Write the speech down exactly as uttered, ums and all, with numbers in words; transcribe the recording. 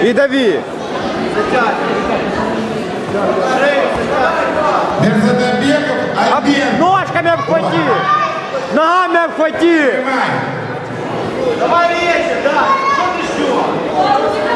И дави. Мерзадобеков, Альберт. Ножками обхвати. Ногами обхвати. Понимай. Давай резче, да. Что ты ждешь?